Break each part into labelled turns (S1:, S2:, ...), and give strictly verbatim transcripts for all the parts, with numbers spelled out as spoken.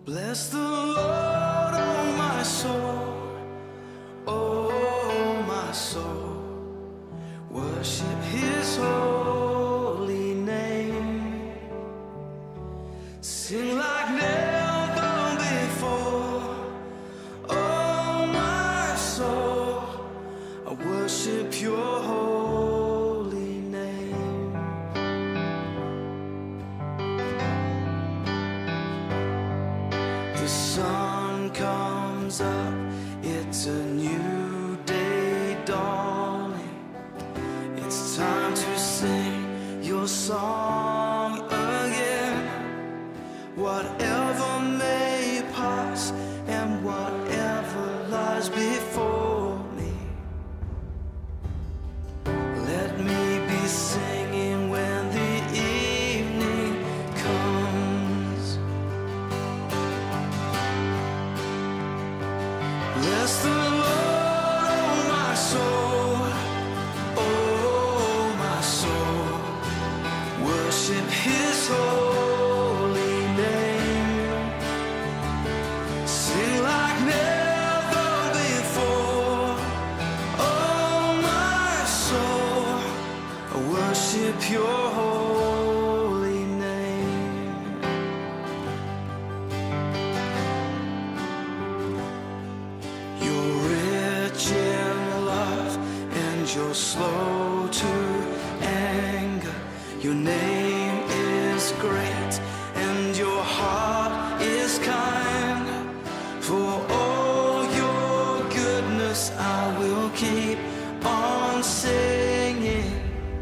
S1: Bless the Lord, oh my soul, oh my soul. Worship His holy name. Sing like never before, oh my soul. I worship Your holy name. The sun comes up, it's a new day dawning. It's time to sing Your song again. Whatever may pass and whatever lies before me, let me be singing when the evening comes. Bless the Lord, oh my soul, oh my soul. Worship His holy name. Sing like never before, oh my soul. I worship Your holy name. You're rich in love and You're slow to anger. Your name is great and Your heart is kind. For all Your goodness I will keep on singing.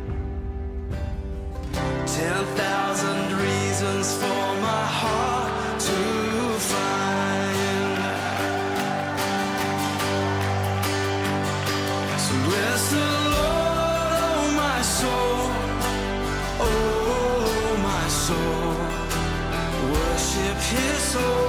S1: Ten thousand reasons for my heart to find. So bless the Lord, oh my soul, oh my soul. Worship His soul.